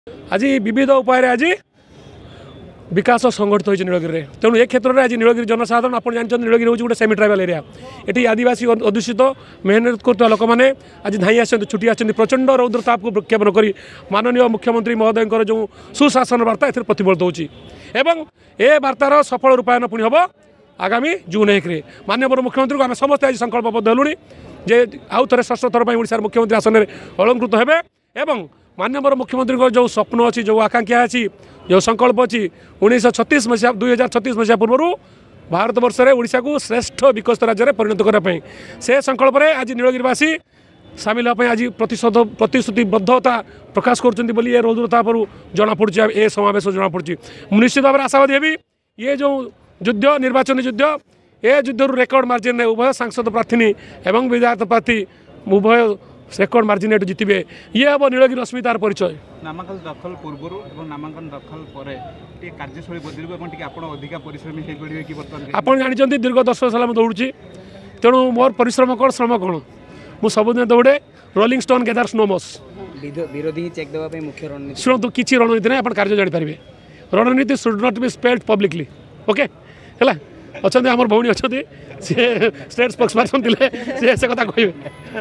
आज विविध उपाय आज विकास संगठित होती नीलगिरी तेणु ए क्षेत्र में आज नीलगिरी जनसाधारण आप जानते नीलगिरी हूँ गोटे सेमी ट्राइबल एरिया ये आदिवासी अध्युषित मेहनत कर लोक मैंने आज धाई आसते छुट्टी आसते प्रचंड रौद्रताप को प्रख्यापन कर माननीय मुख्यमंत्री महोदय जो सुशासन वार्ता ए प्रतिफलित होती एवं ए वार्तार सफल रूपायन पुणी हम आगामी जून 1 माननीय मुख्यमंत्री को आम समस्त आज संकल्पबद्ध हलुणी जे आउ थे षष्ठ थर पर ओडिशार मुख्यमंत्री आसन में अलंकृत हेबे एवं माननीय मुख्यमंत्री को जो स्वप्न अच्छी जो आकांक्षा अच्छी जो संकल्प अच्छी 1936 मसीहा 2036 मसीहा पूर्व भारत वर्ष में ओडिशा को श्रेष्ठ विकसित राज्य में परिणत करने से संकल्प में आज नीलगिरीवासी सामिल होने आज प्रतिश्रुतिबद्धता प्रकाश कर रौद्रताप जमापड़ी ए समावेश जमापड़ी निश्चित भाव में आशावादी हेबी ये जो युद्ध निर्वाचन युद्ध ए युद्ध रेकर्ड मार्जिन में उभय सांसद प्रार्थी एवं विधायक प्रार्थी उभय रेकर्ड मार्जिन जितबे ये हम नीलगिरी अस्मितार परिचय नामांकन दखल पूर्व और नामांकन दखल पर कार्यशैली बदल अधिक परिश्रमी आप जानते दीर्घ 10 वर्ष मैं दौड़ी तेणु मोर परिश्रम कौन श्रम कौन मुझे सबुदिन दौड़े रोलिंग स्टोन गेदर स्नोमस विरोधी चेक देवाई मुख्य रणनीति शुणु किसी रणनीति ना आप कार्य जानीपारे रणनीति should not be spelled publicly okay है अच्छा आम भौणी अच्छा सी स्टेट स्पोक्सपर्सन थे से कथा कहे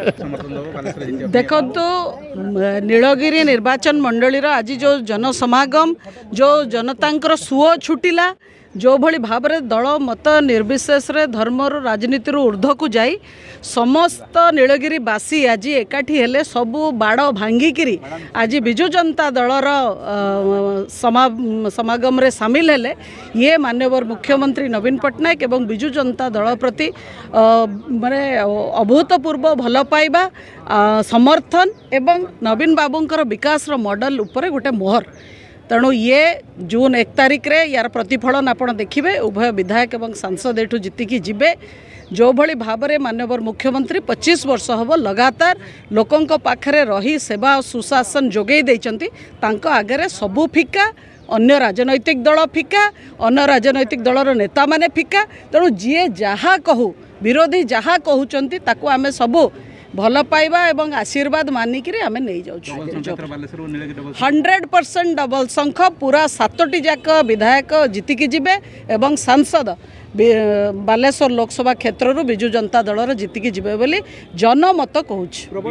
देखो तो नीलगिरी निर्वाचन मंडली आज जो जनसमागम जो जनता सुओ छुटिला जो भली भाव में दल मत निर्विशेष धर्म राजनीति ऊर्ध्व को जाई समस्त नीलगिरीवासी आज एकाठी हेले सबू बाड़ भांगिकी आज विजु जनता दलर समागम रे सामिल हेले ये माननीय मुख्यमंत्री नवीन पट्टनायक एवं विजु जनता दल प्रति माने अभूतपूर्व भल पाइबा समर्थन एवं नवीन बाबूंकर विकास मॉडल उपरे गोटे मोहर तेणु ये जून 1 तारिख रे यार प्रतिफलन आपड़ देखिए उभय विधायक एवं सांसद एठू जीतिकी जीवे जो भली भाव में माननीय मुख्यमंत्री 25 वर्ष हम लगातार लोकों पाखरे रही सेवा और सुशासन जोगई देइचंती तांको आगे सबू फिका अन्य राजनैतिक दल फिका अन्य राजनैतिक दलर नेता माने फिका तेणु जी जहाँ कहू विरोधी जहाँ कहउचंती ताकू आमे सबू भल पाइबा एवं आशीर्वाद मानिक आम नहीं जाऊँ 100% डबल संख पूरा 7टी जाक विधायक जीतिकी जीवे एवं सांसद बालेश्वर लोकसभा क्षेत्र विजु जनता दल जीतिकी जीवे बोली जनमत कहूँ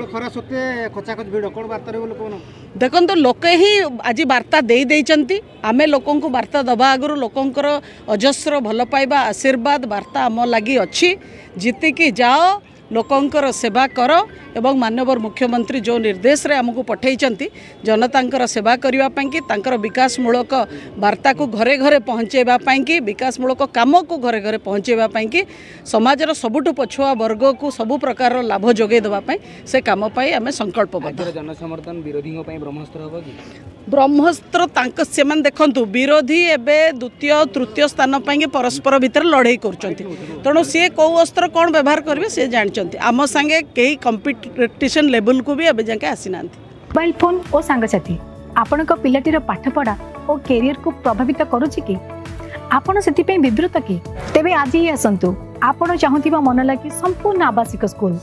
देखो लोके ही आज वार्ता देइचंती आमे लोकों को वार्ता दबा आगु लोकंकर अजस्र भल पाइबा आशीर्वाद वार्ता आम लगी अच्छी जीतिकी जाओ लोकंकर सेवा कर एवं माननीय मुख्यमंत्री जो निर्देश रे हमको पठेइचंती जनतांकर सेवा करने की तांकर विकासमूलक वार्ता को घरे घरे पहुँचेबा की विकासमूलक काम को घरे घरे पहुँचेबा की समाजर सबुठु पछुआ वर्ग को सबु प्रकार लाभ जोगे देवाई से काम पाई आम संकल्पबद्ध जनसमर्थन विरोधी ब्रह्मास्त्र हम कि ब्रह्मास्त्र से देखु विरोधी एवं द्वितीय तृतीय स्थान पर परस्पर भितर लड़ाई कर तेणु सी कौ अस्त्र कौन व्यवहार करेंगे सी जानते आम सांगे कई कंपिटिशन लेवल को भी अभी जाके आसी ना मोबाइल फोन और सांगसाथी आपण पिलाटीर पाठपढ़ा और कैरियर को प्रभावित करुच्ची कि आपण से विवृत कि तेरे आज ही आसतु आपण चाहूबा मन लगी संपूर्ण आवासिक स्कूल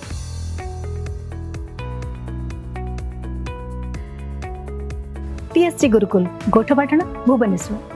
TSG गुरुकुल गोठपाटण भुवनेश्वर।